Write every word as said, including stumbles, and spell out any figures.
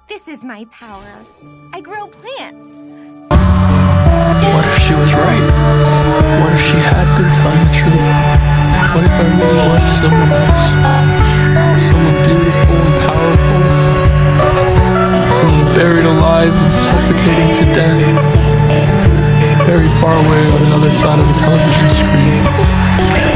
This is my power. I grow plants. What if she was right? What if she had been telling the truth? What if I really was someone else? Someone beautiful and powerful? Someone buried alive and suffocating to death, very far away on the other side of the television screen.